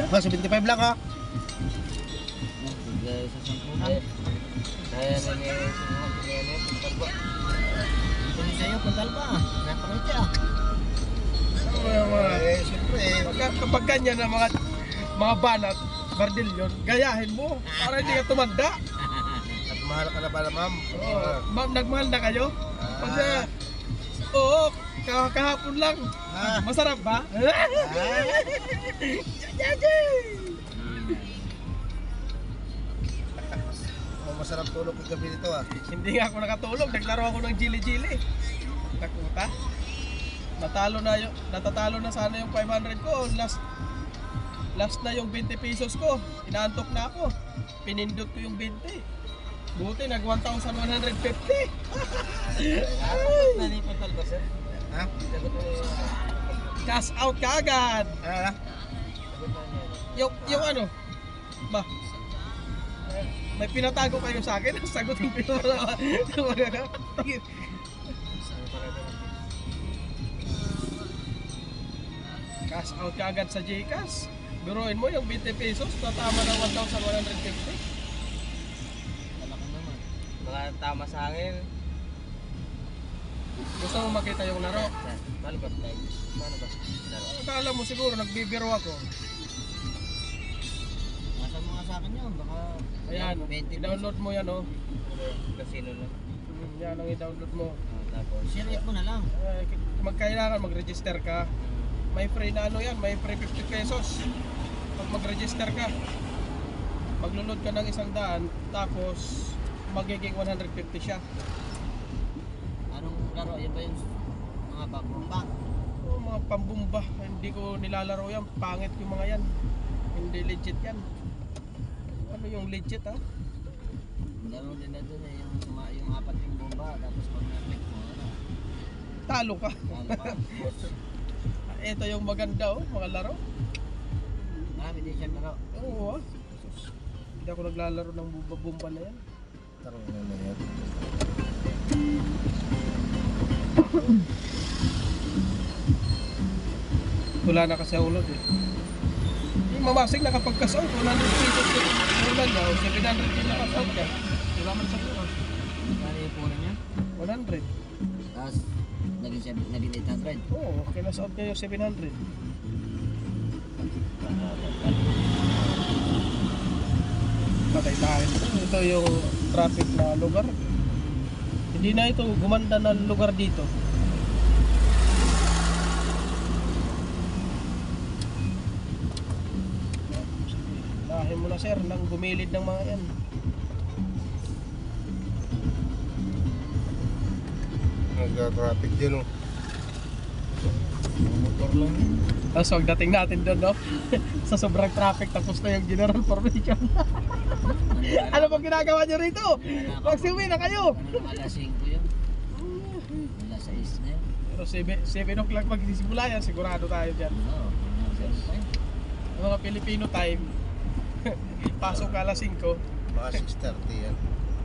Sa 25 lang ha. Bigay sa sampunan. Kaya na niya yung sunod. Kaya na yung puntal ba? Ito ni sa'yo, puntal ba? Napakit siya. Siyempre. Kapag ganyan na mga banat, bardilyon, gayahin mo para hindi ka tumanda. Mahal ka na ba na ma'am? Ma'am, nagmahal na kayo? Kasi, oo, kahapon lang. Masarap ba? Masarap tulog ko gabi nito ah. Hindi nga ako nakatulog, naglaro ako ng jili-jili. Nakuta. Natatalo na sana yung 500 ko. Last na yung 20 pesos ko. Inaantok na ako. Pinindot ko yung 20. Buti nag 1,150. Na ni puntal ba, sir? Ha? Cash out ka agad. Yung ano? Ba? May pinatago kayo sa akin. Sagutin ko yung cash out ka agad sa GCash. Biruin mo yung 20 pesos, tatama ng 1,150. Malaki naman. Baka tama sa akin. Gusto mo makita yung laro? Paano ba? Paano ba? Akala mo siguro nagbibiro ako. Masa mo nga sa akin yun. Baka Ayan, 20 i-download mo yan oh. Casino lang. Yan ang i-download mo. Tapos share it mo na lang. Magkailangan mag-register ka. May free na ano yan, may free 50 pesos. Pag mag-register ka, maglulod ka ng 100, tapos magiging 150 siya. Anong laro? Yan ba yung mga babomba? Oh, mga pambumba, hindi ko nilalaro yan, pangit yung mga yan. Hindi legit yan. Ano yung legit ha? Laro din na dun eh, yung apat yung bomba, tapos pag na-click mo, ano? Talo ka. Talo ka. Ito yung maganda oh, mga laro. Marami din siyang laro. Oo ah. Hindi ako naglalaro ng bumba na yan. Tarong na yan. Wala na kasi ulod eh. Yung mamasig nakapagkasaw, 100 pesos yung ulan niya, o 700 yung nakasaw ka. Wala man sa puro. Ano yung puno niya? 100. Tapos naging 800. Oo, kinasaw niya yung 700. Patay tayo. Ito yung traffic na lugar. Hindi na ito gumanda na lugar dito. Dahin mo na sir, nang gumilid ng mga yan. Nag-traffic din oh. Motor lang yun. Tapos pagdating natin doon, no? Sa sobrang traffic, tapos na yung general formation. Ano bang ginagawa nyo rito? Magsiuwi na kayo! Ano, alas 5 yun? Alas 6 na yun? Pero 7 o'clock magsisimula yan, sigurado tayo dyan. Oo, Ang mga Pilipino time, pasok ka alas 5. Mga 6:30 yan.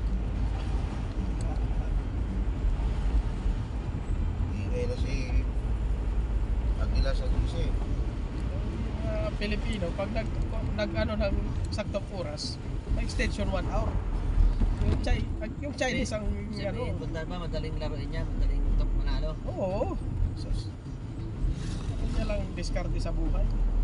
Ingay na si Agila sa Dulce. Pilipino, pag nag ano ng saktong oras, may extension 1 hour. Yung Chinese ang sabihin, ano. punta ba, madaling laruin niya, madaling top manalo. Oo. Sus. Hindi lang diskarte sa buhay.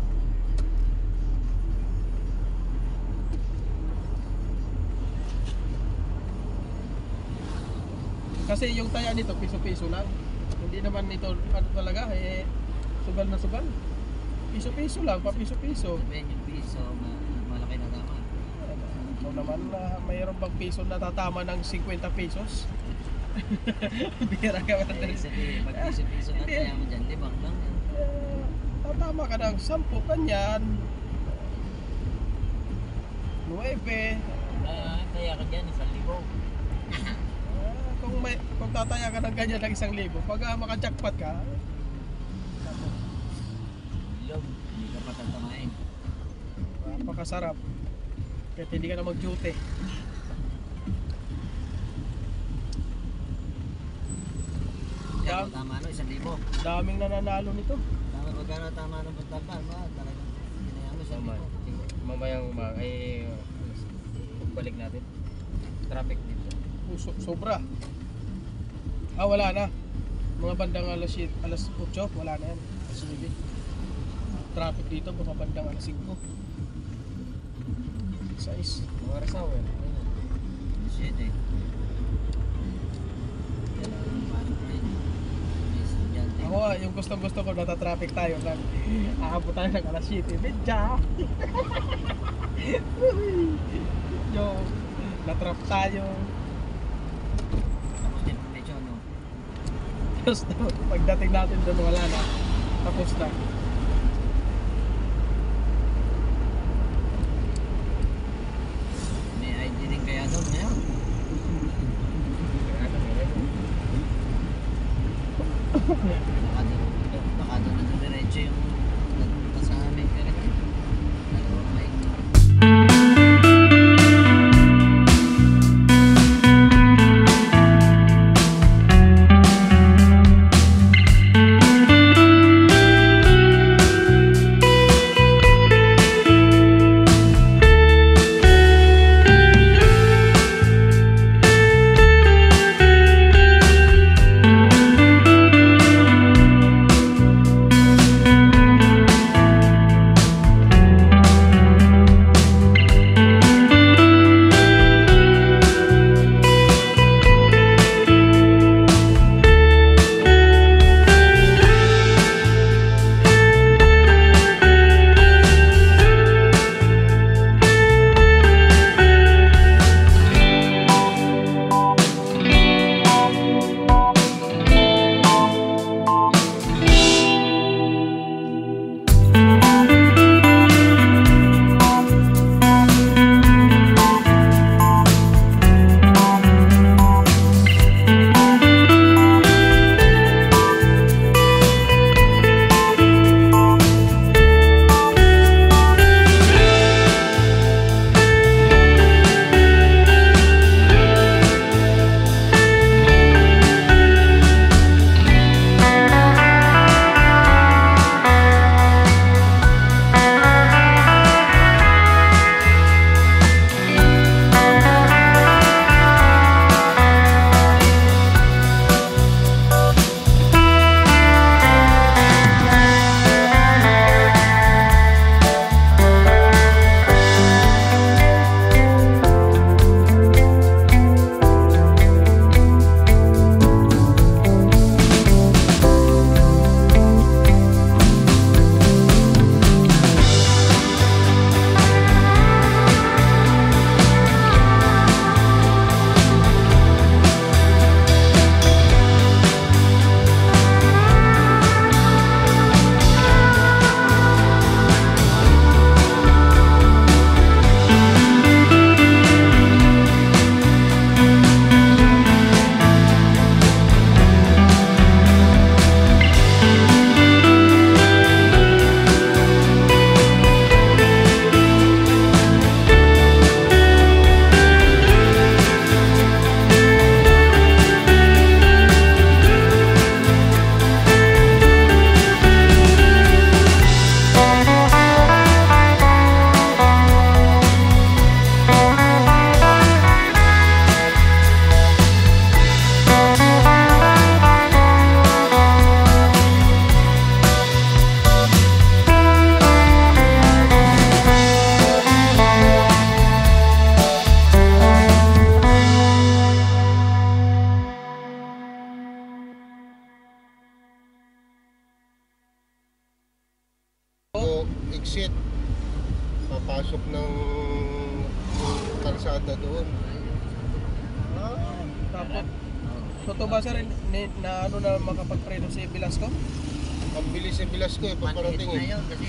Kasi yung taya nito piso-piso lang. Hindi naman nito ano talaga sugal na sugal. Piso-piso lang, pa-piso-piso. Sabihin yung piso, malaki na naman. Ito naman mayroon bang piso na tatama ng 50 pesos? Bira ka ba Eh, sabihin, pag piso-piso na kaya mo dyan, 5 lang yan. Tatama ka ng 10 kanyan. 9. Kaya ka dyan, 1,000. Kung tataya ka ng ganyan ng 1,000, pag maka-jackpot ka, Ilog, hindi ka patatamain. napakasarap. Kahit hindi ka na mag-duty. Tama ano, 1,000. Daming nananalo nito. Tama, pagkano tama ng pagtapan ba? Talagang ginaya mo Mamayang pagbalik natin. Traffic dito. Sobra. Wala na. Mga bandang alas 8, alas 8, wala na yan. Alas 9. Traffic dito, mga bandang alas 5. 6. Mga rasaw eh. Shit eh. Ako yung gusto ko nata-traffic tayo kan. Aabot tayo ng alas 7. Medya. Yo, na-trap tayo. Tapos din medyo ano. Tapos pagdating natin doon wala na. Tapos na. May ID din kaya doon ngayon. Baka doon na diretso yung nagpunta sa amin talaga. Dalawang mic. Exit. Papasok ng kalsada doon. Tapos, so to ba sir, na ano na makapag-predo si Velasco? Ang bilis sa Velasco eh, paparating na eh. yun kasi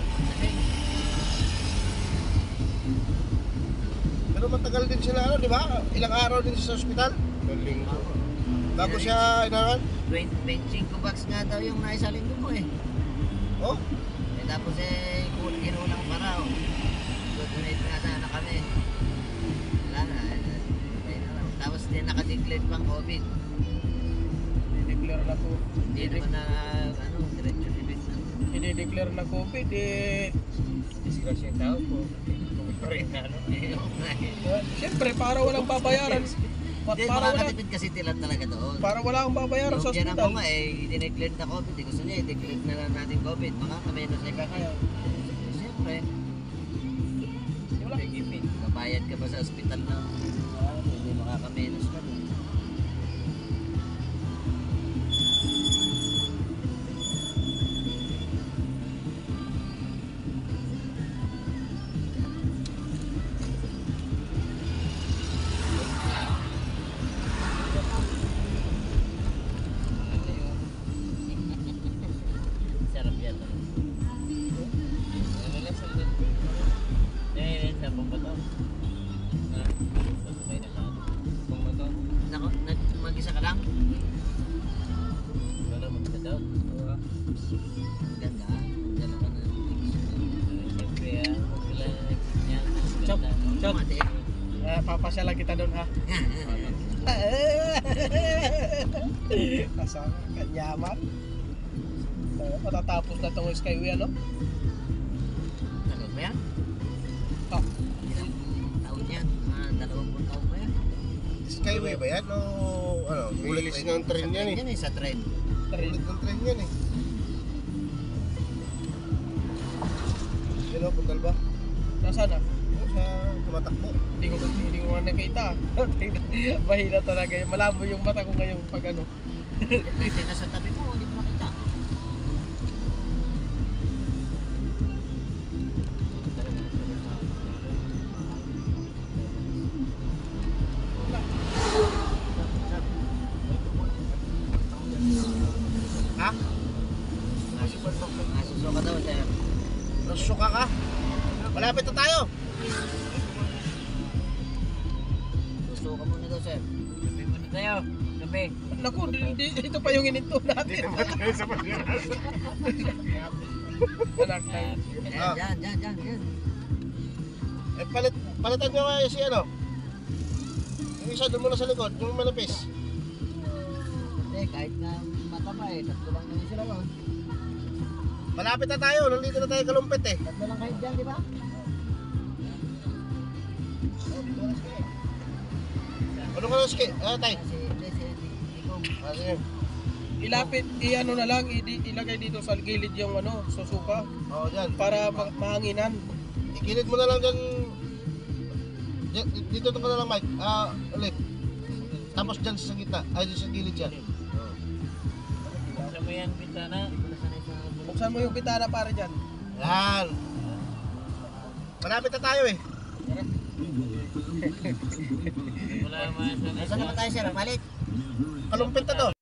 Pero matagal din sila ano, di ba? Ilang araw din sa ospital? Ng linggo. Bago siya inaran? 25 bucks nga daw yung naisa linggo ko eh. Oh? Tapos kinulang pa raw. Donate nga sana kami. Wala na. Tapos din nakadeclare pang COVID. Dineclare na po. Hindi naman na diretso libit na. i-declare na COVID eh. Disgrasya yung tao po. Kung pa rin na ano. Siyempre, para walang babayaran. Hindi, Para wala, makakatipid kasi sila talaga doon. para wala akong babayaran sa Yung yan ako ospital. nga i-declare na COVID. Gusto niya i-declare na lang natin COVID. Makakamenos siya kaya. Siyempre, Wala. kabayad ka ba sa ospital na hindi makakamenos ka doon. Sarap yan. Ano lang sa sa pambato. Ha? May na ka. Pambato. Nako, mag-isa ka lang? Wala mo ka daw. Ganda. Ganda ka na. Siyempre wala na niya. Chop, chop. Mati. Papasyalan kita doon ha. Kasama, kanyaman. Matatapos na itong Skyway ano? Ano ba yan? Ah, Ilang taon yan? 20 taon ba yan? Skyway ba yan? O ano? Ulit ng train yan eh. Sa train. Ulit ng train yan eh. Yan o, puntal ba? nasaan na? O, sa tumatakbo. Hindi ko nga nakita. Mahina talaga. Malabo yung mata ko ngayon pag ano. Kasi nasa tabi mo, hindi mo makita. Ha? Nasuso ka daw, sir. Nasusuka ka? Malapit na tayo. Suso ka muna daw, sir. Gabi muna tayo. Gabi. Naku, ito pa yung ininto natin. Anak na. Ah. Diyan. Eh, palitan nyo nga si ano. Yung isa doon muna sa likod, yung malapis. Hindi, kahit na mataba eh. Tatlo lang naman sila, oh. Malapit na tayo, nandito na tayo kalumpit eh. Tatlo lang kayo dyan, di ba? Ano ka lang ski? Tay. Si Tikong. Sige. Ilapit, i-ano na lang, ilagay dito sa gilid yung ano, susuka Oo, dyan. para mahanginan. Ikilid mo na lang dyan. Dito ka na lang, Mike. Ulit. Tapos dyan sa gitna. Ay, dyan sa gilid dyan. Sa mo yan, Pintana. Buksan mo yung bitana para dyan. Yan. Malapit na tayo eh. Wala naman sa Nasaan naman tayo, sir? Palit. Kalumpit na to.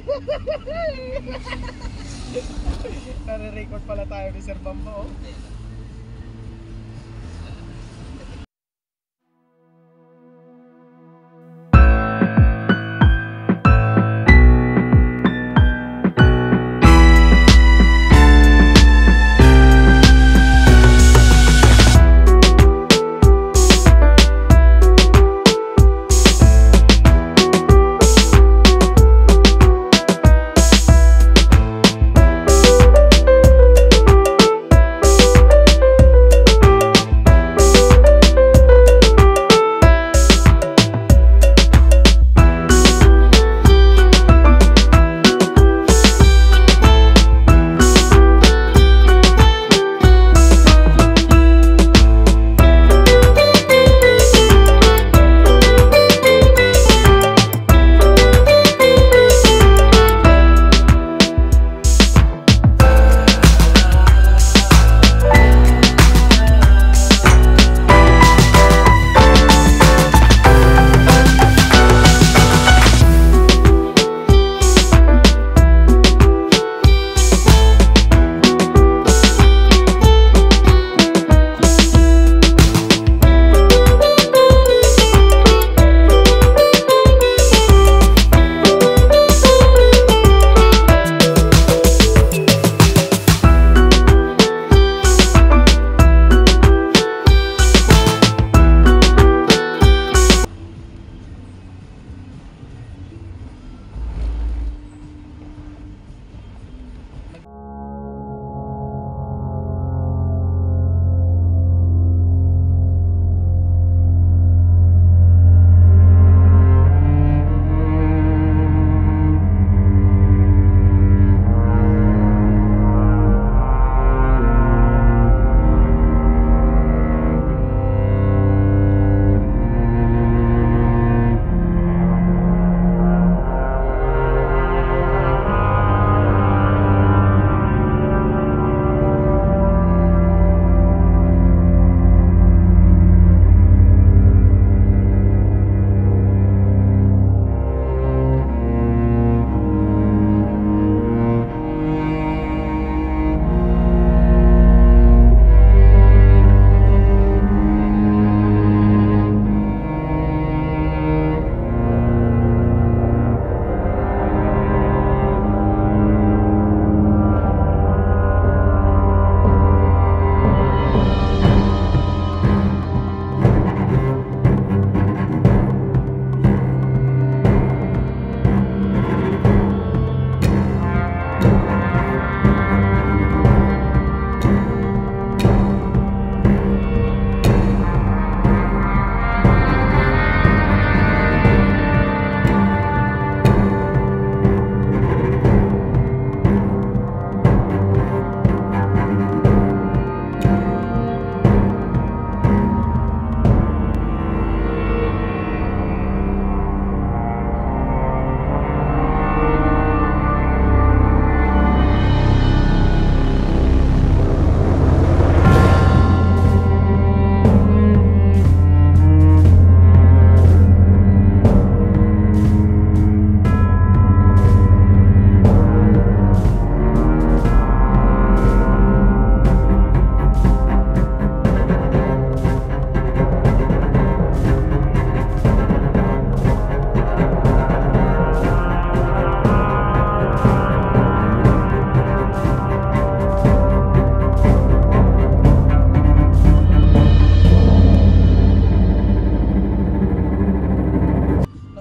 Nare-record pala tayo ni Sir Bamba, oh.